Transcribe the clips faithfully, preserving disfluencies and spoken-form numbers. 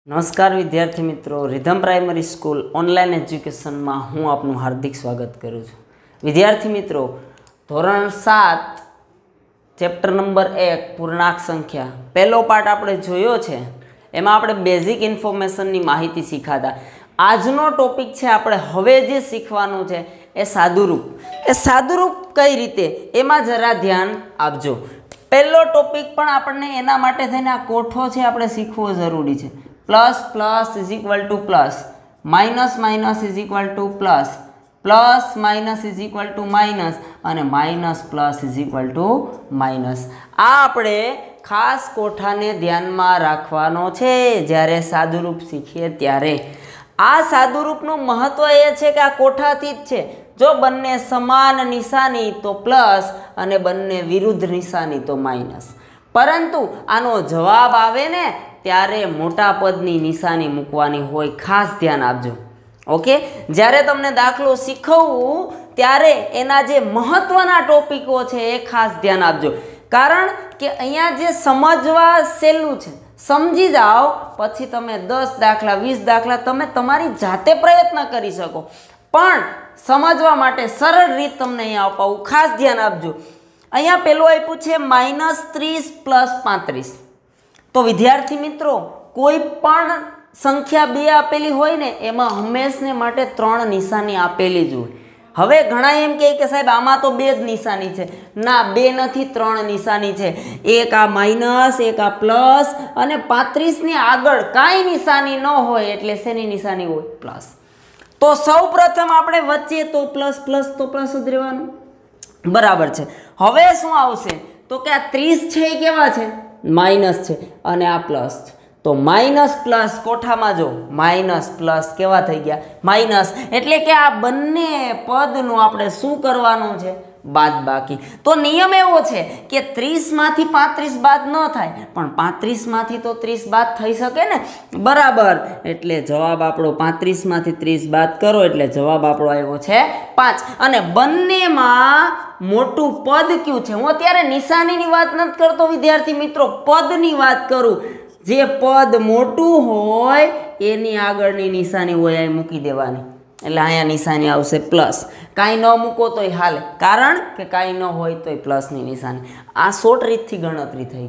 नमस्कार विद्यार्थी मित्रों, Rhythm primary school online education में हूँ आपनु हार्दिक स्वागत करूँ छूं। विद्यार्थी मित्रों, धोरण सात चैप्टर नंबर एक पूर्णांक संख्या पहलो पार्ट आपणे जोयो छे। एमां आपणे बेसिक इन्फॉर्मेशन नी माहिती शीखाता। आजनो टॉपिक छे आपणे हवे जे शीखवानुं छे ए सादुरूप। ए सादुरूप कई रीते एमां जरा ध्यान आपजो। पहलो टॉपिक पण आपणे एना माटे थईने आ कोठो छे आपणे शीखवो जरूरी छे। Plus plus is equal to plus, minus minus is equal to plus, plus minus is equal to minus और minus plus is equal to minus. आ आपणे खास कोठाने ध्यान में राखवानो छे ज्यारे सादुरूप शीखीए त्यारे। आ सादुरूपनुं महत्व ए छे के आ कोठाथी ज छे। जो बंने समान निशानी तो प्लस अने बंने विरुद्ध निशानी तो माइनस। परंतु आनो जवाब आवे ने त्यारे मोटा पदनी निशानी मूकवानी होय, खास ध्यान आपजो। ओके, ज्यारे तमने दाखलो शीखवुं त्यारे एना जे महत्वना टॉपिको छे ए खास ध्यान आपजो। कारण के अहींया जे समजवा सहेलुं छे, समझी जाओ पछी तमे दस दाखला वीस दाखला तमे तमारी जाते प्रयत्न करी शको। पण समझवा माटे सरल रीत तमने अहींया अपावुं, खास ध्यान आपजो। अहींया पेलो आप्युं छे माइनस त्रीस प्लस पैंतीस। तो विद्यार्थी मित्रों, कोई पण संख्या बे आपेली होय ने एमां हमेशने माटे त्रण निशानी आपेली ज होय। हवे घणा एम कहे के साहेब आमां तो बे ज निशानी छे। ना, बे नथी, त्रण निशानी छे। एक आ माइनस, एक आ प्लस अने पैंतीस नी आगळ काई निशानी न होय एटले शेनी निशानी होय? प्लस। तो सौ प्रथम आपणे वच्चे तो प्लस प्लस तो प्लस ज रहेवानुं, बराबर छे। हवे शुं आवशे तो के आ तीस छे ए केवा छे? माइनस छे अने आ प्लस छे। तो माइनस प्लस कोठामां जो माइनस प्लस केवा थई गया? माइनस। एटले के आ बंने पदनुं आपणे शुं करवानुं छे? बादबाकी। तो नियम एवो छे के तीस मांथी पैंतीस बाद न थाय, पण पैंतीस मांथी तो तीस बाद थई शके ने, बराबर। एटले जवाब आपणो पैंतीस मांथी तीस बाद करो एटले जवाब आपणो आव्यो छे पांच। अने बंनेमां मोटुं पद क्युं छे? हुं अत्यारे निशानीनी वात नथी करतो विद्यार्थी मित्रों, पदनी वात करूं। जे पद मोटुं होय एनी आगळनी निशानी होय ए मूकी देवानी। એટલે અહીંયા નિશાની આવશે પ્લસ। કાંઈ ન મૂકો તોય હાલે, કારણ કે કાંઈ ન હોય તોય પ્લસની નિશાની। આ શોર્ટ રીતથી ગણતરી થઈ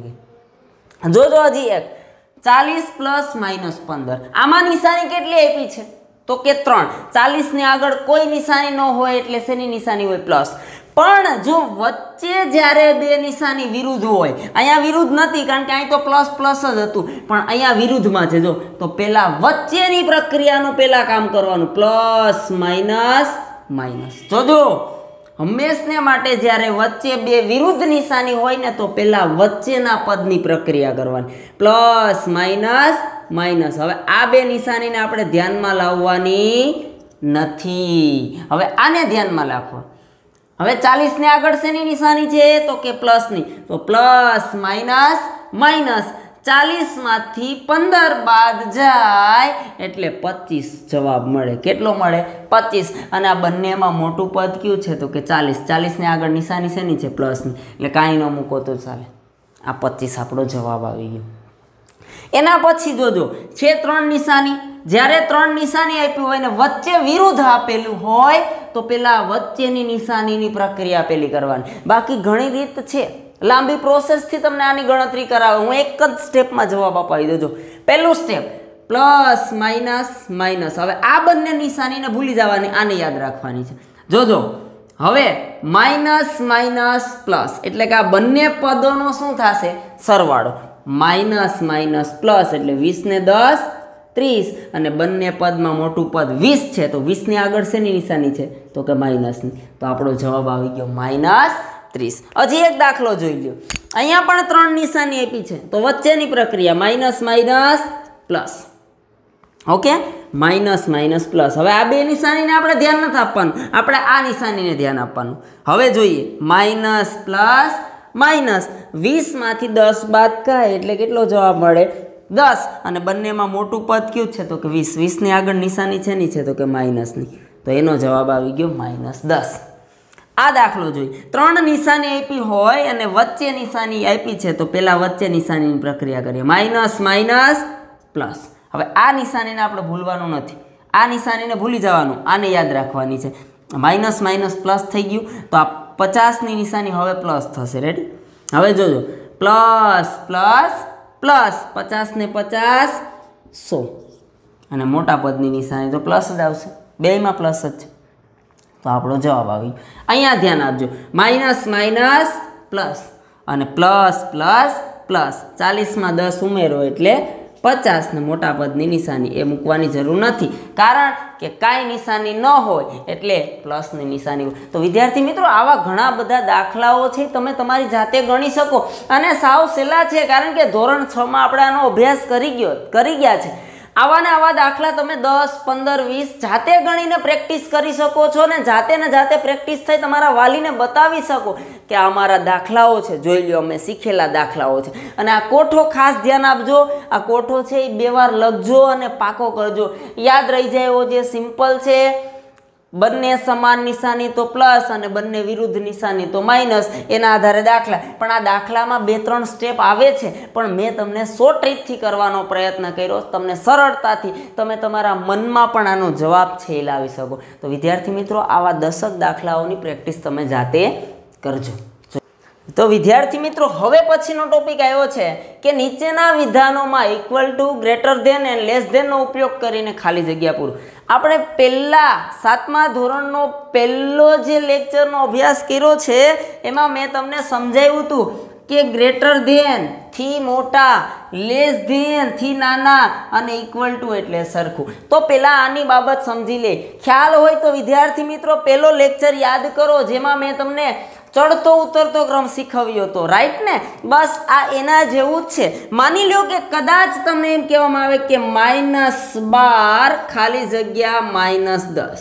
ગઈ। જોજો હજી એક ચાલીસ પ્લસ માઇનસ પંદર, આમાં નિશાની કેટલી આપી છે? તો કે ત્રણ। ચાલીસ ની આગળ કોઈ નિશાની ન હોય એટલે શેની નિશાની હોય? પ્લસ। પણ જો વચ્ચે જ્યારે બે નિશાની વિરુદ્ધ હોય, અહીંયા વિરુદ્ધ નથી કારણ કે અહીં તો પ્લસ પ્લસ જ હતું, પણ અહીંયા વિરુદ્ધમાં છે જો, તો પહેલા વચ્ચેની પ્રક્રિયાનું પહેલા કામ કરવાનું, પ્લસ માઇનસ માઇનસ। જોજો હંમેશને માટે જ્યારે વચ્ચે બે વિરુદ્ધ નિશાની હોય ને તો પહેલા વચ્ચેના પદની પ્રક્રિયા કરવાની, પ્લસ માઇનસ માઇનસ। હવે આ બે નિશાનીને આપણે ધ્યાનમાં લાવવાની નથી। હવે આને ધ્યાનમાં રાખો। હવે ચાલીસ ને આગળ શેની નિશાની છે? તો કે પ્લસની। તો પ્લસ માઇનસ માઇનસ, ચાલીસ માંથી પંદર બાદ જાય એટલે પચીસ જવાબ મળે। કેટલો મળે? પચીસ। અને આ બંનેમાં મોટું પદ કયું છે? તો કે ચાલીસ। ચાલીસ ને આગળ નિશાની શેની છે? પ્લસની, એટલે કાંઈ ન મૂકો તો ચાલે। આ પચીસ આપણો જવાબ આવી ગયો। એના પછી જોજો છે ત્રણ નિશાની। જ્યારે ત્રણ નિશાની આપી હોય ને વચ્ચે વિરુદ્ધ આપેલું હોય તો પેલા વચ્ચેની નિશાનીની પ્રક્રિયા પેલી કરવાની। બાકી ઘણી રીત છે, લાંબી પ્રોસેસથી તમને આની ગણતરી કરાવે। હું એક જ સ્ટેપમાં જવાબ અપાવી દેજો। પહેલું સ્ટેપ પ્લસ માઇનસ માઇનસ। હવે આ બંને નિશાનીને ભૂલી જવાની, આને યાદ રાખવાની છે। જોજો હવે માઇનસ માઇનસ પ્લસ એટલે કે આ બંને પદોનો શું થશે? સરવાળો। માઇનસ માઇનસ પ્લસ એટલે વીસ ને દસ ત્રીસ, અને બંને પદમાં મોટું પદ વીસ છે તો વીસ ની આગળ શેની નિશાની છે? તો કે માઇનસની। તો આપણો જવાબ આવી ગયો માઇનસ ત્રીસ। હજી એક દાખલો જોઈ લ્યો। અહીંયા પણ ત્રણ નિશાની આપી છે તો વચ્ચેની પ્રક્રિયા minus minus plus. Okay, minus minus plus. હવે આ બે નિશાનીને આપણે ધ્યાન નથી આપવાનું, આપણે આ નિશાનીને ધ્યાન આપવાનું। હવે જોઈએ માઇનસ પ્લસ માઇનસ, વીસ માંથી દસ બાદ કાય એટલે કેટલો જવાબ મળે? દસ। અને બંનેમાં મોટું પદ કયું છે? તો કે વીસ। વીસ ની આગળ નિશાની છે ની છે? તો કે માઇનસની। તો એનો જવાબ આવી ગયો માઇનસ દસ। આ દાખલો જોઈ, ત્રણ નિશાની આપી હોય અને વચ્ચે નિશાની આપી છે તો પહેલા વચ્ચે નિશાનીની પ્રક્રિયા કરીએ, માઇનસ માઇનસ પ્લસ। હવે આ નિશાનીને આપણે ભૂલવાનું નથી, આ નિશાનીને ભૂલી જવાનું, આને યાદ રાખવાની છે. માઇનસ માઇનસ પ્લસ થઈ ગયું તો આ પચાસની નિશાની હવે પ્લસ થશે. રેડી? હવે જોજો, પ્લસ પ્લસ પ્લસ પચાસ ને પચાસ સો, અને મોટા પદની નિશાની તો પ્લસ જ આવશે, બેયમાં પ્લસ જ છે. તો આપણો જવાબ આવી. અહીંયા ધ્યાન આપજો, માઇનસ માઇનસ પ્લસ અને પ્લસ પ્લસ પ્લસ, ચાલીસમાં દસ ઉમેરો એટલે પચાસ ને મોટા પદની નિશાની એ મૂકવાની જરૂર નથી, કારણ કે કાંઈ નિશાની ન હોય એટલે પ્લસની નિશાની હોય. તો વિદ્યાર્થી મિત્રો, આવા ઘણા બધા દાખલાઓ છે, તમે તમારી જાતે ગણી શકો અને સાવ સહેલા છે, કારણ કે ધોરણ છ માં આપણે આનો અભ્યાસ કરી ગયો કરી ગયા છે. આવા ને આવા દાખલા તમે દસ પંદર વીસ જાતે ગણીને પ્રેક્ટિસ કરી શકો છો ને જાતે ને જાતે પ્રેક્ટિસ થઈ તમારા વાલીને બતાવી શકો કે આ અમારા દાખલાઓ છે, જોઈ લો અમે શીખેલા દાખલાઓ છે. અને આ કોઠો ખાસ ધ્યાન આપજો, આ કોઠો છે એ બે વાર લખજો અને પાકો કરજો, યાદ રહી જાય એવો જે સિમ્પલ છે. બંને સમાન નિશાની તો પ્લસ અને બંને વિરુદ્ધ નિશાની તો માઇનસ, એના આધારે દાખલા. પણ આ દાખલામાં બે ત્રણ સ્ટેપ આવે છે, પણ મેં તમને શોર્ટ રીતથી કરવાનો પ્રયત્ન કર્યો, તમને સરળતાથી તમે તમારા મનમાં પણ આનો જવાબ છે એ લાવી શકો. તો વિદ્યાર્થી મિત્રો, આવા દસક દાખલાઓની પ્રેક્ટિસ તમે જાતે કરજો. તો વિદ્યાર્થી મિત્રો, હવે પછીનો ટોપિક આવ્યો છે કે નીચેના વિધાનોમાં equal to, greater than and less ધેનનો ઉપયોગ કરીને ખાલી જગ્યા પૂરું. આપણે પહેલા સાતમા ધોરણનો પહેલો જે લેક્ચરનો અભ્યાસ કર્યો છે એમાં મેં તમને સમજાવ્યું હતું કે ગ્રેટર ધેન થી મોટા, લેસ ધેન થી નાના અને ઇક્વલ ટુ એટલે સરખું. તો પહેલા આની બાબત સમજી લે. ખ્યાલ હોય તો વિદ્યાર્થી મિત્રો પહેલો લેક્ચર યાદ કરો, જેમાં મેં તમને ચડતો ઉતરતો ક્રમ શીખવ્યો હતો. રાઈટ ને? બસ આ એના જેવું જ છે. માની લો કે કદાચ તમને એમ કહેવામાં આવે કે માઇનસ બાર ખાલી જગ્યા માઇનસ દસ.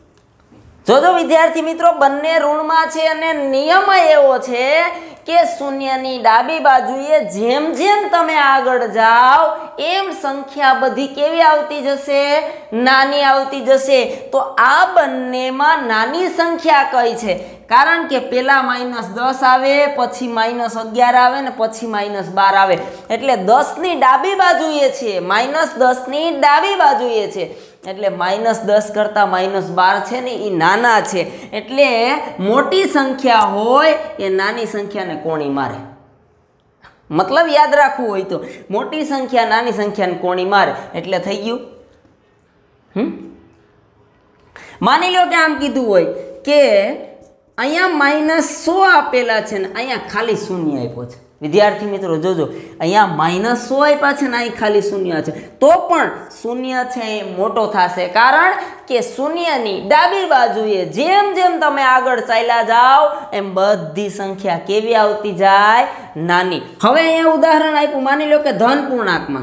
જોજો વિદ્યાર્થી મિત્રો, બંને ઋણમાં છે અને નિયમ એવો છે કે શૂન્યની ડાબી બાજુએ જેમ જેમ તમે આગળ જાઓ એમ સંખ્યા બધી કેવી આવતી જશે? નાની આવતી જશે. તો આ બંનેમાં નાની સંખ્યા કઈ છે? કારણ કે પેલા માઇનસ દસ આવે, પછી માઇનસ અગિયાર આવે ને પછી માઇનસ બાર આવે, એટલે દસની ડાબી બાજુએ છે, માઇનસ દસની ડાબી બાજુએ છે, એટલે માઇનસ દસ કરતાં માઇનસ બાર છે ને એ નાના છે. એટલે મોટી સંખ્યા હોય એ નાની સંખ્યાને કોણી મારે. મતલબ યાદ રાખવું હોય તો મોટી સંખ્યા નાની સંખ્યાને કોણી મારે. એટલે થઈ ગયું. હમ માની લો કે આમ કીધું હોય કે અહીંયા માઇનસ સો આપેલા છે ને અહીંયા ખાલી શૂન્ય આપ્યો છે. વિદ્યાર્થી મિત્રો જોજો, અહીંયા માઇનસ સો આપ્યા છે ને અહીં ખાલી શૂન્ય છે, તો પણ શૂન્ય છે એ મોટો થશે, કારણ કે શૂન્યની ડાબી બાજુએ જેમ જેમ તમે આગળ ચાલ્યા જાઓ એમ બધી સંખ્યા કેવી આવતી જાય? નાની. હવે અહીંયા ઉદાહરણ આપ્યું, માની લો કે ધન પૂર્ણાંકમાં.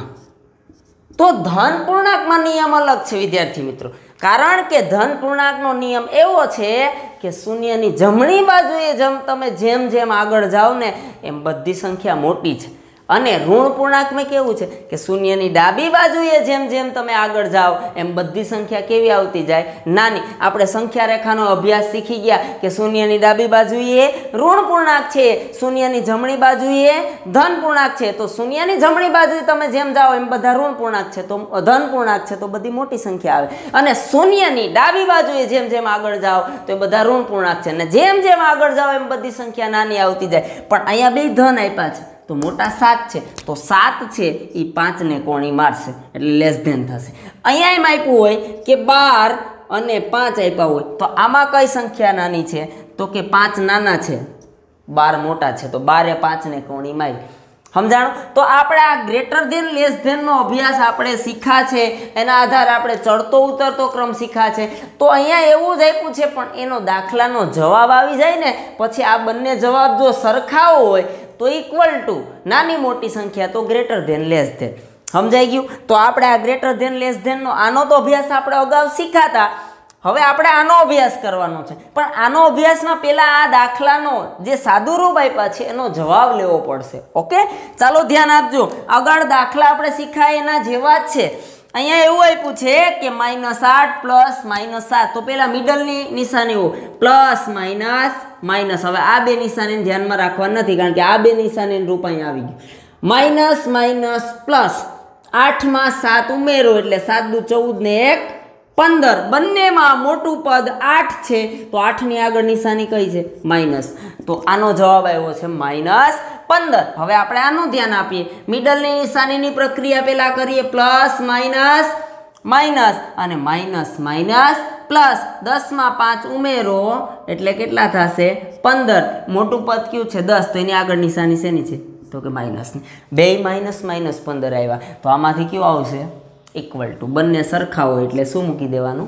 તો ધન પૂર્ણાંકમાં નિયમ અલગ છે વિદ્યાર્થી મિત્રો, કારણ કે ધન પૂર્ણાંકનો નિયમ એવો છે કે શૂન્યની જમણી બાજુએ જેમ તમે જેમ જેમ આગળ જાઓ ને એમ બધી સંખ્યા મોટી છે. અને ઋણ પૂર્ણાંકમાં કેવું છે કે શૂન્યની ડાબી બાજુએ જેમ જેમ તમે આગળ જાઓ એમ બધી સંખ્યા કેવી આવતી જાય? નાની. આપણે સંખ્યા રેખાનો અભ્યાસ શીખી ગયા કે શૂન્યની ડાબી બાજુએ ઋણ પૂર્ણાંક છે, શૂન્યની જમણી બાજુએ ધન પૂર્ણાંક છે. તો શૂન્યની જમણી બાજુએ તમે જેમ જાઓ એમ બધા ઋણ પૂર્ણાંક છે, તો ધન પૂર્ણાંક છે, તો બધી મોટી સંખ્યા આવે. અને શૂન્યની ડાબી બાજુએ જેમ જેમ આગળ જાઓ તો એ બધા ઋણ પૂર્ણાંક છે, અને જેમ જેમ આગળ જાઓ એમ બધી સંખ્યા નાની આવતી જાય. પણ અહીંયા બે ધન આપ્યા છે તો મોટા સાત છે, તો સાત છે એ પાંચને કોણી મારશે એટલે લેસ ધેન થશે. અહીંયા એમ આપ્યું હોય કે બાર અને પાંચ આપ્યા હોય તો આમાં કઈ સંખ્યા નાની છે? તો કે પાંચ નાના છે, બાર મોટા છે, તો બારે પાંચને કોણી મારી. સમજાણું? તો આપણે આ ગ્રેટર ધેન લેસ ધેનનો અભ્યાસ આપણે શીખા છે, એના આધારે આપણે ચડતો ઉતરતો ક્રમ શીખા છે. તો અહીંયા એવું જ આપ્યું છે, પણ એનો દાખલાનો જવાબ આવી જાય ને પછી આ બંને જવાબ જો સરખા હોય તો ઇક્વલ ટુ નાની મોટી સંખ્યા, તો ગ્રેટર ધેન લેસ ધેન. સમજાઈ ગયું? તો આપણે આ ગ્રેટર ધેન લેસ ધેનનો આનો તો અભ્યાસ આપણે અગાઉ શીખાતા, હવે આપણે આનો અભ્યાસ કરવાનો છે. પણ આનો અભ્યાસમાં પહેલા આ દાખલાનો જે સાદુરૂપ આપ્યા છે એનો જવાબ લેવો પડશે. ઓકે, ચાલો ધ્યાન આપજો. આગળ દાખલા આપણે શીખાય એના જેવા જ છે. અહીંયા એવું આપ્યું છે કે માઇનસ આઠ પ્લસ માઇનસ સાત, તો પેલા મિડલની નિશાનીઓ પ્લસ માઇનસ માઇનસ. હવે આ બે નિશાનીને ધ્યાનમાં રાખવા નથી, કારણ કે આ બે નિશાની રૂપ અહીંયા આવી ગયું. માઇનસ માઇનસ પ્લસ, आठ में सात उमेरो एटले सात दू चौदह ने एक पंदर बंने में मोटू पद आठ है तो आठ नी आगळ निशानी कई है माइनस तो आनो जवाब आव्यो छे माइनस पंदर। हवे आपणे आनुं ध्यान आपीए मिडलनी निशानीनी प्रक्रिया पहेला करीए प्लस माइनस माइनस अने माइनस माइनस प्लस दस में पांच उमेरो एटले केटला थशे पंदर मोटू पद क्यू छे दस तो एनी आगळ निशानी शेनी छे तो के माइनस बे माइनस माइनस पंदर आव्या तो आमांथी क्यू आवशे इक्वल टू बंने सरखा होय एटले शुं मूकी देवानुं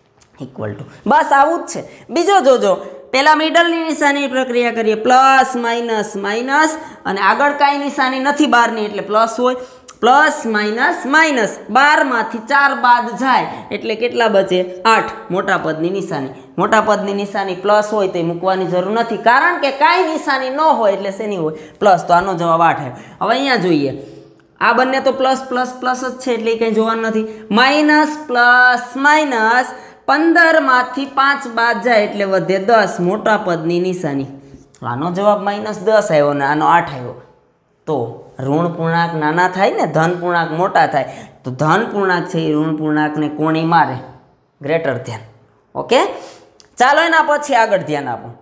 इक्वल टू बस आवुं ज छे। बीजो जोजो पहला मिडलनी निशानी प्रक्रिया करिए प्लस माइनस माइनस अने आगळ काई निशानी नथी बारनी एटले प्लस होय प्लस माइनस माइनस बार मांथी चार बाद जाए एटले केटला बचे आठ मोटा पदनी निशानी मोटा पदनी निशानी प्लस होय तो मूकवानी जरूर नथी कारण के काई निशानी न होय एटले शेनी होय प्लस तो आनो जवाब आठ आव्यो। हवे अहींया जोईए आ बंने तो प्लस प्लस प्लस ज छे एटले कंई जोवानुं नथी माइनस प्लस माइनस पंदर मांथी पांच बाद जाए एटले वधे दस मोटा पदनी निशानी आनो जवाब माइनस दस आव्यो ने आनो आठ आव्यो तो ऋण पूर्णांक नाना थाय ने धन पूर्णांक मोटा थाय तो धन पूर्णांक छे ऋण पूर्णांक ने कोणी मारे ग्रेटर ध्यान ओके। चालो एना पछी आगळ ध्यान आपो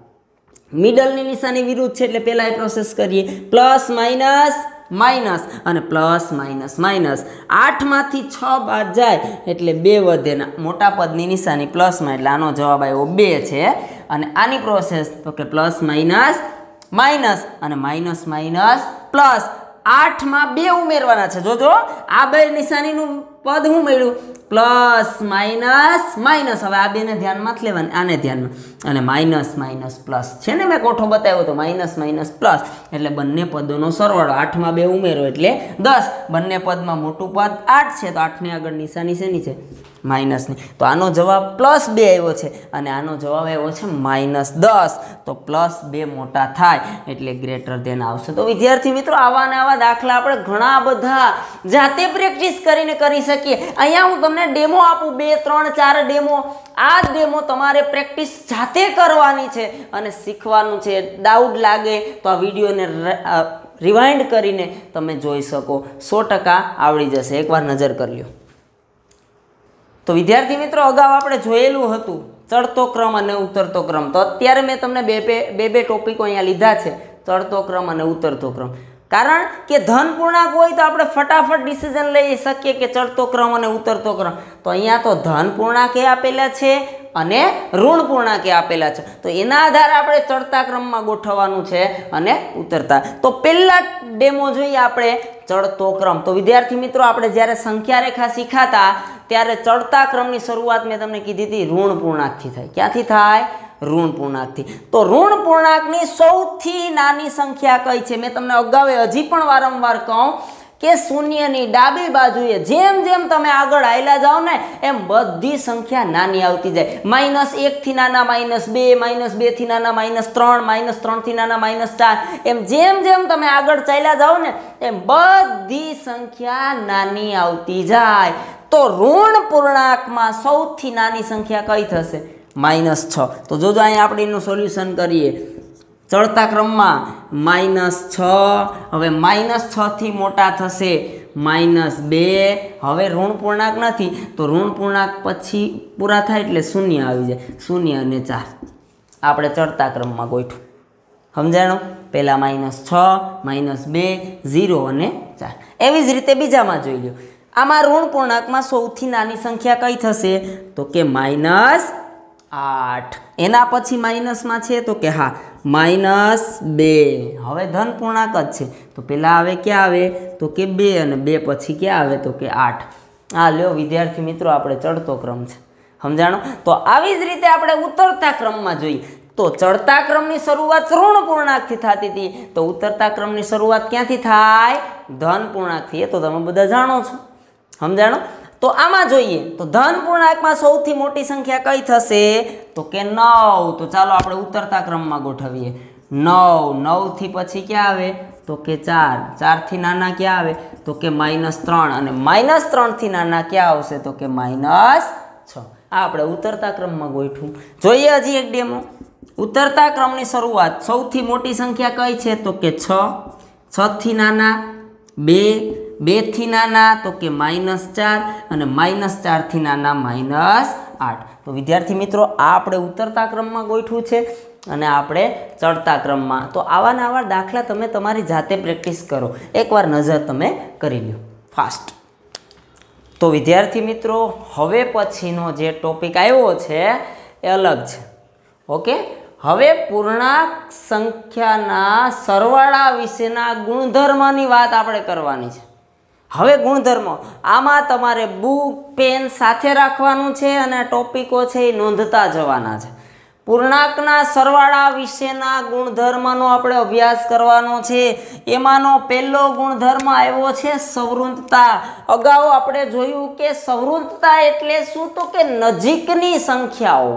मिडलनी निशानी विरुद्ध छे एटले पहेला ए प्रोसेस करीए प्लस माइनस माइनस अने प्लस माइनस माइनस आठ मांथी छ बाद जाए एटले बे वधे मोटा पदनी निशानी प्लस में एटले आनो जवाब आव्यो बे छे अने आनी प्रोसेस तो के प्लस माइनस माइनस अने माइनस माइनस प्लस आठ में बे उमेरवाना छे जोजो आ बे निशानीनुं पद हुं मळ्युं प्लस माइनस माइनस हवे आ बेने ध्यानमां ज लेवानी आने ध्यानमां अने माइनस माइनस प्लस छे ने मैं कोठो बताव्यो तो माइनस माइनस प्लस एटले बंने पदोनो सरवाळो आठ में बे उमेरो एटले दस बंने पदमां मोटुं पद आठ छे तो आठ ની આગળ નિશાની શેની છે माइनस ની तो आनो जवाब प्लस बे आव्यो छे अने आनो जवाब आव्यो छे माइनस दस तो प्लस बे मोटा थाय एटले ग्रेटर देन आवशे। तो विद्यार्थी मित्रों आवा ने आवा दाखला आपणे घणा बधा जाते प्रेक्टिस करीने करी सकीए। अहींया हुं तमने डेमो आपું બે ત્રણ ચાર डेमो आ डेमो तमारे प्रेक्टिस जाते करवानी छे अने शीखवानुं छे। डाउट लागे तो आ विडियोने रिवाइंड करीने तमे जोई शको सौ टका आवड़ी जशे एकवार नजर कर ल्यो। तो विद्यार्थी मित्रों अगाऊ आपणे जोयेलुं हतुं चढ़तो क्रम अने उतरतो क्रम तो अत्यारे मैं तमने बे बे बे टॉपिको अहींया लीधा छे चढ़तो क्रम अने उतरतो क्रम कारण के धन पूर्णांक होय तो आपणे फटाफट डिसिजन लई सकीए के चढ़तो क्रम अने उतरतो क्रम तो अहींया तो धन पूर्णांके आपेला छे अने ऋण पूर्णांके आपेला छे तो एना आधारे आपणे चढ़ता क्रममां गोठववानुं छे अने उतरता। तो पहेला डेमो जोईए आपणे चढ़तो क्रम। तो विद्यार्थी मित्रों आपणे ज्यारे संख्या रेखा शीखाता त्यारे चढ़ता क्रमनी शरूआत मैं तमने कीधी हती ऋण पूर्णांकथी थाय क्यांथी थाय ऋण पूर्णांकथी। तो ऋण पूर्णांकनी सौथी नानी संख्या कई छे मैं तमने अगाऊ हजी पण वारंवार कहूं के शून्यनी डाबी बाजुए जेम जेम तमे आगळ हाल्या जाओ ने एम बधी संख्या नानी आवती जाय माइनस एक थी नाना माइनस बे माइनस बे थी नाना माइनस त्रण माइनस त्रण थी नाना माइनस चार एम जेम जेम तमे आगळ चाल्या जाओ ने एम बधी संख्या नानी आवती जाय। तो ऋण पूर्णांक में सौथी नानी संख्या कई थशे माइनस छ। तो जो जो अहीं आपणे एनुं सोल्यूशन करीए चढ़ता क्रम में माइनस छ हवे माइनस छ थी मोटा थशे माइनस बे हवे ऋण पूर्णांक नथी तो ऋण पूर्णांक पछी पूरा थाय एटले शून्य आवी जाय शून्य अने चार आपणे चढ़ता क्रम में गोठवुं समजाणो पहला माइनस छ माइनस बे जीरो अने चार एवी ज रीते बीजामां जोई लो आमां ऋण पूर्णांक में सौथी नानी संख्या कई थशे तो के माइनस आठ एना पछी माइनस में छे तो के हाँ माइनस बे हवे धन पूर्णांक ज छे तो पेला आवे क्या आवे तो के बे अने बे पछी क्या आवे तो के आठ। आ ल्यो विद्यार्थी मित्रों आपणे चढ़तो क्रम छे समजाणो। तो आवी ज रीते आपणे उतरता क्रम में जोईए तो चढ़ता क्रमनी शरूआत ऋण पूर्णांकथी थती थी तो उतरता क्रमनी शरूआत क्यांथी थाय धन पूर्णांकथी। ए तो तमे बधा जाणो छो समजाणो। तो आमा जोईए तो धन पूर्णांक में सौथी मोटी संख्या कई थशे तो के नौ। तो चलो आपणे उतरता क्रम में गोठवीए नौ नौ थी पछी क्या आवे तो के चार चार थी नाना क्या आवे तो के माइनस त्रण अने माइनस त्रण थी नाना क्या आवशे तो के माइनस छ। आ आपणे उतरता क्रम में गोठवुं। जोईए हजी एक डेमो उतरता क्रमनी शरूआत सौथी मोटी संख्या कई छे तो के छ छ थी नाना बे બેથી નાના તો કે માઇનસ ચાર અને માઇનસ ચારથી નાના માઇનસ આઠ. તો વિદ્યાર્થી મિત્રો આ આપણે ઉતરતા ક્રમમાં ગોઠવું છે અને આપણે ચડતા ક્રમમાં. તો આવા ને આવા દાખલા તમે તમારી જાતે પ્રેક્ટિસ કરો, એકવાર નજર તમે કરી લો ફાસ્ટ. તો વિદ્યાર્થી મિત્રો હવે પછીનો જે ટોપિક આવ્યો છે એ અલગ છે. ઓકે, હવે પૂર્ણાંક સંખ્યાના સરવાળા વિશેના ગુણધર્મની વાત આપણે કરવાની છે. હવે ગુણધર્મો આમાં તમારે બુક પેન સાથે રાખવાનું છે અને ટોપિકો છે એ નોંધતા જવાના છે. પૂર્ણાંકના સરવાળા વિશેના ગુણધર્મનો આપણે અભ્યાસ કરવાનો છે. એમાંનો પહેલો ગુણધર્મ આવ્યો છે સવૃત્તતા. અગાઉ આપણે જોયું કે સવૃત્તતા એટલે શું, તો કે નજીકની સંખ્યાઓ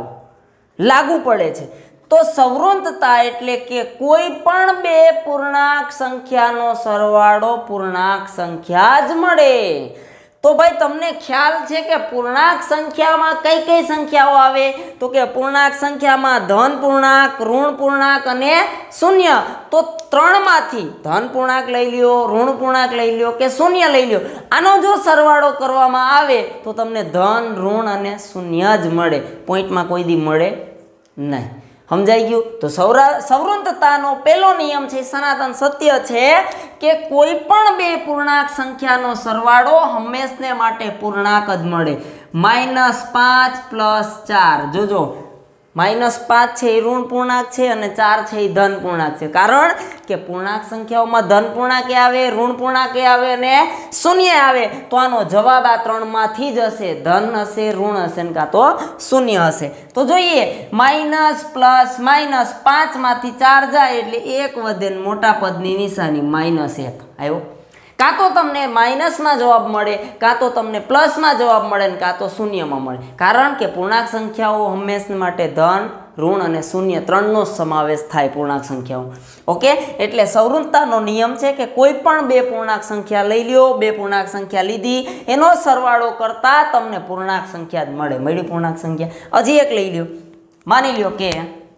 લાગુ પડે છે. તો સવૃત્તતા એટલે કે કોઈ પણ બે પૂર્ણાંક સંખ્યાનો સરવાળો પૂર્ણાંક સંખ્યા જ મળે. તો ભાઈ તમને ખ્યાલ છે કે પૂર્ણાંક સંખ્યામાં કઈ કઈ સંખ્યાઓ આવે, તો કે પૂર્ણાંક સંખ્યામાં ધન પૂર્ણાંક, ઋણ પૂર્ણાંક અને શૂન્ય. તો ત્રણમાંથી ધન પૂર્ણાંક લઈ લ્યો, ઋણ પૂર્ણાંક લઈ લ્યો કે શૂન્ય લઈ લ્યો, આનો જો સરવાળો કરવામાં આવે તો તમને ધન, ઋણ અને શૂન્ય જ મળે, પોઈન્ટમાં કોઈ દી મળે નહીં. સમજાઈ ગયું? તો સવૃત્તતાનો પહેલો નિયમ છે, સનાતન સત્ય છે કે કોઈ પણ બે પૂર્ણાંક સંખ્યાનો સરવાળો હંમેશને માટે પૂર્ણાંક જ મળે. માઇનસ પાંચ પ્લસ ચાર, જોજો માઇનસ પાંચ છે એ ઋણ પૂર્ણાંક છે અને ચાર છે એ ધન પૂર્ણાંક છે. કારણ કે પૂર્ણાંક સંખ્યાઓમાં ધન પૂર્ણાંકે આવે, ઋણ પૂર્ણાંકે આવે અને શૂન્ય આવે. તો આનો જવાબ આ ત્રણમાંથી જ હશે, ધન હશે, ઋણ હશે ને કાં તો શૂન્ય હશે. તો જોઈએ માઇનસ પ્લસ માઇનસ, પાંચમાંથી ચાર જાય એટલે એક વધે ને મોટા પદની નિશાની માઇનસ એક આવ્યો. કાં તો તમને માઇનસમાં જવાબ મળે, કાં તો તમને પ્લસમાં જવાબ મળે ને કાં તો શૂન્યમાં મળે. કારણ કે પૂર્ણાંક સંખ્યાઓ હંમેશા માટે ધન, ઋણ અને શૂન્ય ત્રણનો સમાવેશ થાય પૂર્ણાંક સંખ્યાઓ. ઓકે, એટલે સવૃત્તતાનો નિયમ છે કે કોઈ પણ બે પૂર્ણાંક સંખ્યા લઈ લ્યો, બે પૂર્ણાંક સંખ્યા લીધી એનો સરવાળો કરતા તમને પૂર્ણાંક સંખ્યા જ મળે. મળી પૂર્ણાંક સંખ્યા. હજી એક લઈ લ્યો, માની લ્યો કે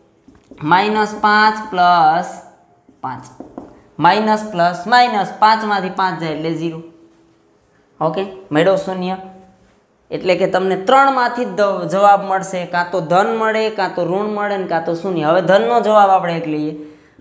માઇનસ પાંચ પ્લસ પાંચ, માઇનસ પ્લસ માઇનસ, પાંચમાંથી પાંચ જાય એટલે ઝીરો. ઓકે, મેળો શૂન્ય. એટલે કે તમને ત્રણમાંથી જ જવાબ મળશે, કાં તો ધન મળે, કાં તો ઋણ મળે ને કાં તો શૂન્ય. હવે ધનનો જવાબ આપણે એક લઈએ,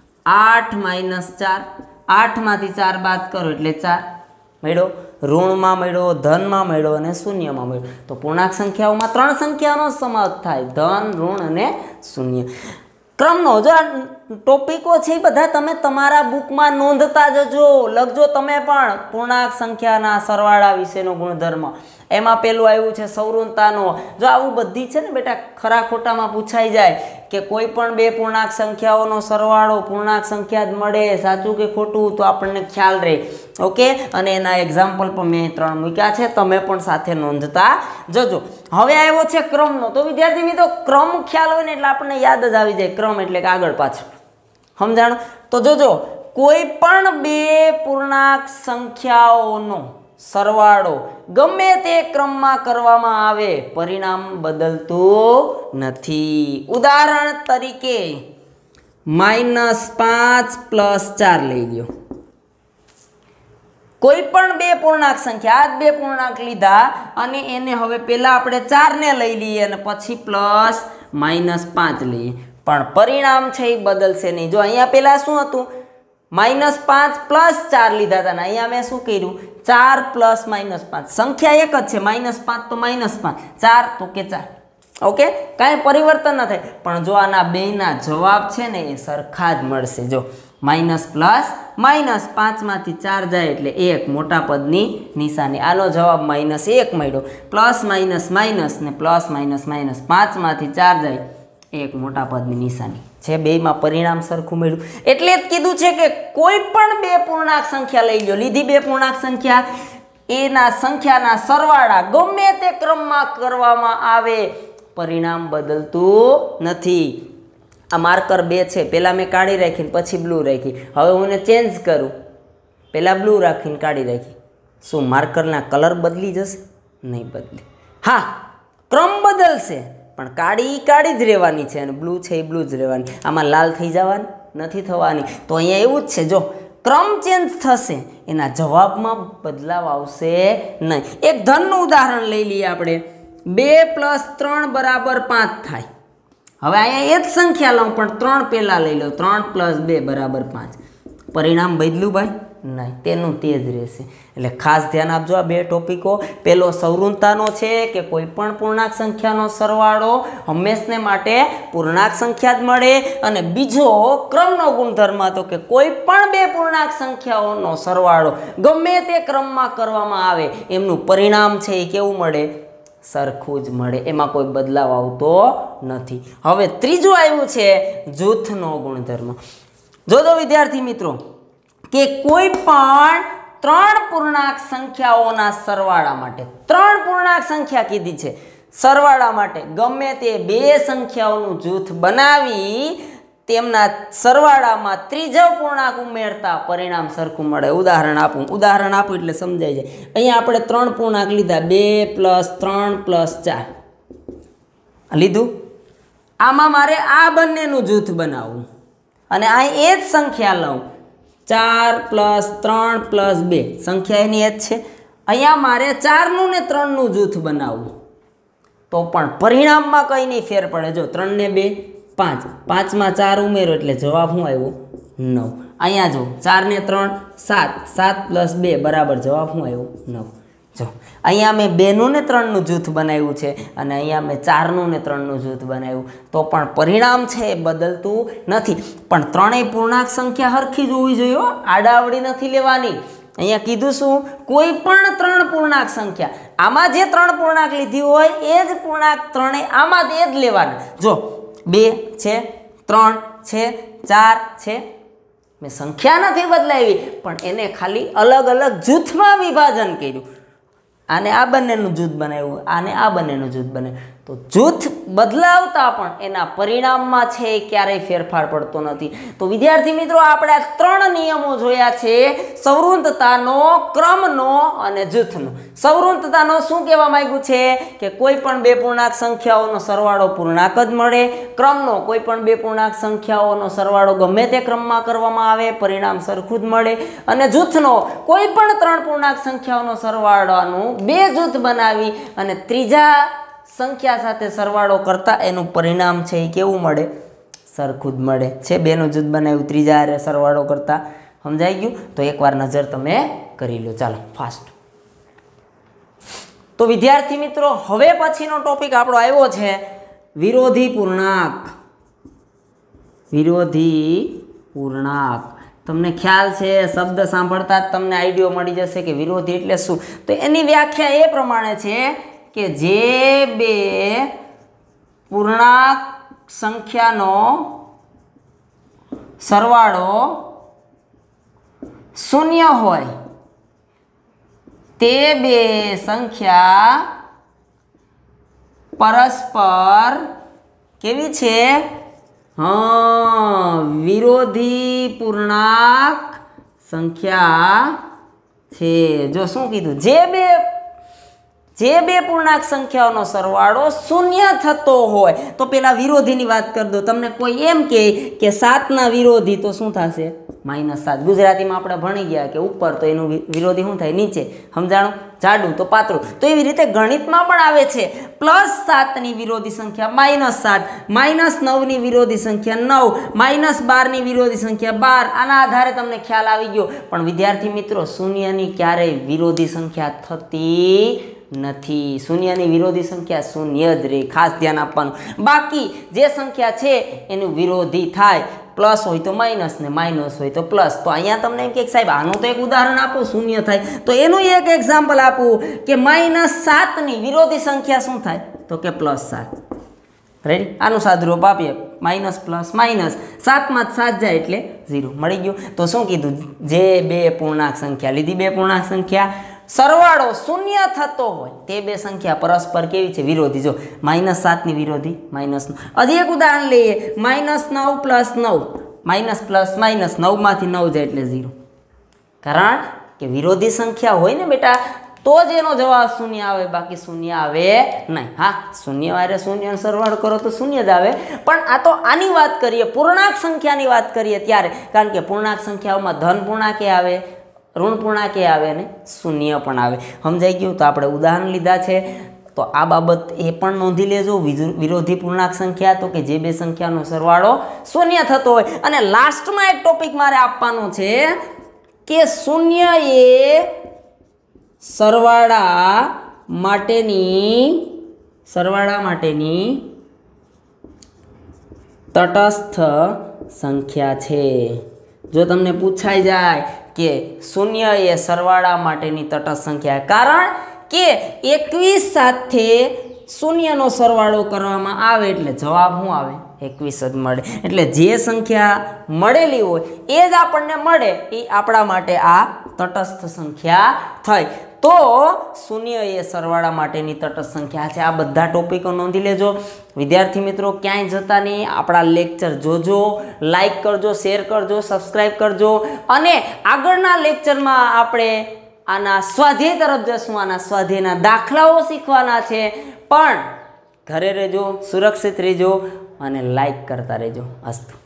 આઠ માઇનસ ચાર, આઠમાંથી ચાર બાદ કરો એટલે ચાર મળ્યો. ઋણમાં મળ્યો, ધનમાં મળ્યો અને શૂન્યમાં મળ્યો. તો પૂર્ણાંક સંખ્યાઓમાં ત્રણ સંખ્યાનો સમાવેશ થાય, ધન, ઋણ અને શૂન્ય. ક્રમનો જો આ ટોપિકો છે એ બધા તમે તમારા બુકમાં નોંધતા જજો, લખજો તમે પણ. પૂર્ણાંક સંખ્યાના સરવાળા વિશેનો ગુણધર્મ, એમાં પેલું આવ્યું છે સવૃત્તતાનો. જો આવું બધી છે ને બેટા ખરા ખોટામાં પૂછાઈ જાય કે કોઈ પણ બે પૂર્ણાંક સંખ્યાઓનો સરવાળો પૂર્ણાંક સંખ્યા જ મળે, સાચું કે ખોટું, તો આપણને ખ્યાલ રહે. ઓકે, અને એના એક્ઝામ્પલ પણ મેં ત્રણ મૂક્યા છે, તમે પણ સાથે નોંધતા જજો. હવે આવ્યો છે ક્રમનો. તો વિદ્યાર્થી મિત્રો ક્રમ ખ્યાલ હોય ને એટલે આપણને યાદ જ આવી જાય, ક્રમ એટલે કે આગળ પાછળ. સમજાણું? તો જોજો કોઈ પણ બે પૂર્ણાંક સંખ્યાઓનો સરવાળો ગમે તે ક્રમમાં કરવામાં આવે પરિણામ બદલતું નથી. ઉદાહરણ તરીકે માઇનસ પાંચ પ્લસ ચાર લઈ લ્યો. કોઈ પણ બે પૂર્ણાંક સંખ્યા, આ બે પૂર્ણાંક લીધા અને એને હવે પહેલા આપણે ચારને લઈ લઈએ અને પછી પ્લસ માઇનસ પાંચ લઈએ, પણ પરિણામ છે એ બદલશે નહીં. જો અહીંયા પહેલા શું હતું, માઇનસ પાંચ પ્લસ ચાર લીધા હતા ને અહીંયા મેં શું કર્યું, ચાર પ્લસ માઇનસ પાંચ. સંખ્યા એક જ છે, માઇનસ પાંચ તો માઇનસ પાંચ, ચાર તો કે ચાર. ઓકે, કાંઈ પરિવર્તન ન થાય. પણ જો આના બેના જવાબ છે ને એ સરખા જ મળશે. જો માઇનસ પ્લસ માઇનસ, પાંચમાંથી ચાર જાય એટલે એક, મોટા પદની નિશાની. આનો જવાબ માઇનસ એક મળ્યો. પ્લસ માઇનસ માઇનસ ને પ્લસ માઇનસ માઇનસ, પાંચમાંથી ચાર જાય એક, મોટા પદની નિશાની છે. બેમાં પરિણામ સરખું મળ્યું. એટલે જ કીધું છે કે કોઈ પણ બે પૂર્ણાંક સંખ્યા લઈ લો, લીધી બે પૂર્ણાંક સંખ્યા, એના સંખ્યાના સરવાળા ગમે તે ક્રમમાં કરવામાં આવે પરિણામ બદલતું નથી. આ માર્કર બે છે, પહેલાં મેં કાઢી રાખીને પછી બ્લુ રાખી. હવે હું એને ચેન્જ કરું, પહેલાં બ્લુ રાખીને કાઢી રાખી. શું માર્કરના કલર બદલી જશે? નહીં બદલે. હા, ક્રમ બદલશે પણ કાળી કાળી જ રહેવાની છે અને બ્લુ છે એ બ્લુ જ રહેવાની. આમાં લાલ થઈ જવાની નથી થવાની. તો અહીંયા એવું જ છે, જો क्रम चेन्ज थशे एना जवाबमां बदलाव आवशे नहीं। एक धननुं उदाहरण लई लईए आपणे। बे प्लस त्रण बराबर पांच थाय। हवे अहींया ए ज संख्या लऊं पण त्रण पहेला लई लऊं। त्रण प्लस बे बराबर पांच। परिणाम बदल्युं भाई नहीं, तेनुं ते ज रहेशे। एटले खास ध्यान आपजो आ बे टॉपिको। पहेलो सवृत्तानो छे के कोईपण पूर्णांक संख्यानो सरवाळो हमेशने माटे पूर्णांक संख्या ज मळे अने बीजो क्रमनो गुणधर्म तो के कोईपण बे पूर्णांक संख्याओनो सरवाळो गमे ते क्रममां करवामां आवे एमनुं परिणाम छे ए केवुं मळे? सरखुं ज मळे। एमां कोई बदलाव आवतो नथी। हवे त्रीजुं आव्युं छे जूथनो गुणधर्म। जो विद्यार्थी मित्रों के कोई पण त्रण पूर्णांक संख्याओना सरवाळा माटे त्रण पूर्णांक संख्या कीधी छे सरवाळा माटे गमे ते बे संख्याओनुं जूथ बनावी तेमना सरवाळामां त्रीજો पूर्णांक उमेरता परिणाम सरखुं मळे। उदाहरण आपूं उदाहरण आपूं एटले समजाई जाय। अहींया आपणे त्रण पूर्णांक लीधा बे प्लस त्रण प्लस चार लीधुं। आमां मारे आ बंनेनुं जूथ बनाववुं अने आ ए ज संख्या लऊं चार प्लस त्रण प्लस बे संख्या एनी ए ज छे। अहींया मारे चारनुं ने त्रणनुं जूथ बनाववुं तो पण परिणाममां कंई नहीं फेर पड़े। जो त्रण ने बे पांच, पांच में चार उमेरो एटले जवाब शुं आव्यो? नौ। अहींया जो चार ने त्रण सात, सात प्लस बे बराबर जवाब शुं आव्यो? नौ। जो अहींया मैं बेनुं ने त्रणनुं जूथ बनाव्युं छे अने अहींया मैं चारनुं ने त्रणनुं जूथ बनाव्युं तो पण परिणाम छे ए बदलतुं नथी। पण त्रणेय पूर्णांक संख्या हरखी ज होवी जोईए हो, आडाअवળી नथी लेवानी। अहींया कीधुं शुं? कोई पण त्रण पूर्णांक संख्या आमां जे त्रण पूर्णांक लीधी होय ए ज पूर्णांक त्रणेय आमां ए ज लेवाना। जो बे छे, त्रण छे, चार छे, मैं संख्या नथी बदलावी पण एने खाली अलग अलग जूथमां विभाजन कर्युं। आने आ बंनेनुं जूथ बनाव्युं, आने आ बंनेनुं जूथ बनाव्युं तो जूथ बदलावता पण एना परिणाममां छे क्यारेय फेरफार पड़तो नथी। तो विद्यार्थी मित्रों आपणे आ त्रण नियमो जोया छे सवृत्ततानो, क्रमनो अने जूथनो। सवृत्ततानो शुं कहेवा माग्युं छे के कोईपण बे पूर्णांक संख्याओनो सरवाळो पूर्णांक ज मळे। क्रमनो कोईपण बे पूर्णांक संख्याओनो सरवाळो गमे ते क्रममां करवामां आवे परिणाम सरखुं ज मळे। अने जूथनो कोईपण त्रण पूर्णांक संख्याओनो सरवाळानुं बे जूथ बनावी अने त्रीजा संख्या साथे सरवाळो करता एनुं परिणाम छे केवुं मळे? सरखुं ज मळे छे। बेनुं जूथ बनाव्युं त्रीजा हारे सरवाळो करता। समजाई गयुं? तो एकवार नजर तमे करी लो। चालो फास्ट। तो विद्यार्थी मित्रों हवे पछीनो टॉपिक आपणो आव्यो छे विरोधी पूर्णांक। विरोधी पूर्णांक तमने ख्याल छे शब्द सांभळता ज तमने आइडियो मळी जशे के विरोधी एटले शुं। तो एनी व्याख्या ए प्रमाणे छे के जे बे पूर्णांक संख्यानो सरवाळो शून्य होय ते बे संख्या परस्पर केवी छे? हाँ, विरोधी पूर्णांक संख्या छे। जो शुं कीधुं? जे बे जे बे पूर्णांक संख्याओनो सरवाळो शून्य थतो होय तो पेला विरोधीनी वात कर दो। तमने कोई एम कहे के सात ना विरोधी तो शुं थशे? माइनस सात। गुजराती में आपणे भणी गया के ऊपर तो एनुं विरोधी शुं थाय? नीचे। समजाणुं? जाडुं तो पातळुं। तो एवी रीते गणितमां पण आवे छे प्लस सात नी विरोधी संख्या माइनस सात, माइनस नव नी विरोधी संख्या नव, माइनस बार नी विरोधी संख्या बार। आना आधारे तमने ख्याल आवी गयो। पण विद्यार्थी मित्रों शून्यनी क्यारेय विरोधी संख्या थती नहीं। शून्यनी विरोधी संख्या शून्य ज रहे। खास ध्यान आपवानुं। बाकी जे संख्या छे एनुं विरोधी थाय प्लस होय तो माइनस ने माइनस होय तो प्लस। तो अहींया तमने एम के साहेब आनुं तो एक उदाहरण आपो शून्य थाय तो एनुं एक एक्जाम्पल आपું के माइनस सात नी विरोधी संख्या शुं थाय तो के प्लस सात। रेडी? आनुं सादुरूप आपीए माइनस प्लस माइनस सात में सात जाए एटले जीरो मळी गयुं। तो शुं कीधुं? जे बे पूर्णांक संख्या लीधी बे पूर्णांक संख्या सरवाळो शून्य थतो होय ते बे संख्या परस्पर केवी छे? विरोधी। जो माइनस सात नी विरोधी माइनस नौ। हजी एक उदाहरण लईए माइनस नौ प्लस नौ माइनस प्लस माइनस नौ मांथी नौ जाए एटले जीरो। कारण के विरोधी संख्या होय ने बेटा તો જ એનો જવાબ શૂન્ય આવે, બાકી શૂન્ય આવે નહીં. હા, શૂન્ય વારે શૂન્ય સરવાળો કરો તો શૂન્ય જ આવે, પણ આ તો આની વાત કરીએ, પૂર્ણાંક સંખ્યાની વાત કરીએ ત્યારે, કારણ કે પૂર્ણાંક સંખ્યાઓમાં ધન પૂર્ણાંકે આવે, ઋણ પૂર્ણાંકે આવે અને શૂન્ય પણ આવે. સમજાઈ ગયું? તો આપણે ઉદાહરણ લીધા છે, તો આ બાબત એ પણ નોંધી લેજો. વિરોધી પૂર્ણાંક સંખ્યા તો કે જે બે સંખ્યાનો સરવાળો શૂન્ય થતો હોય. અને લાસ્ટમાં એક ટોપિક મારે આપવાનો છે કે શૂન્ય એ સરવાળા માટેની સરવાળા માટેની તટસ્થ સંખ્યા છે. જો તમને પૂછાઈ જાય કે શૂન્ય એ સરવાળા માટેની તટસ્થ સંખ્યા, કારણ કે એકવીસ સાથે શૂન્યનો સરવાળો કરવામાં આવે એટલે જવાબ શું આવે? એકવીસ જ મળે. એટલે જે સંખ્યા મળેલી હોય એ જ આપણને મળે, એ આપણા માટે આ તટસ્થ સંખ્યા થઈ. તો શૂન્ય એ સરવાળા માટેની તટસ્થ સંખ્યા છે. આ બધા ટોપિકો નોંધી લેજો. વિદ્યાર્થી મિત્રો, ક્યાંય જતા નહીં, આપણા લેક્ચર જોજો, લાઈક કરજો, શેર કરજો, સબસ્ક્રાઈબ કરજો. અને આગળના લેક્ચરમાં આપણે આના સ્વાધ્યાય તરફ જશું. આના સ્વાધ્યાયના દાખલાઓ શીખવાના છે. પણ ઘરે રહેજો, સુરક્ષિત રહેજો અને લાઈક કરતા રહેજો. અસ્તુ.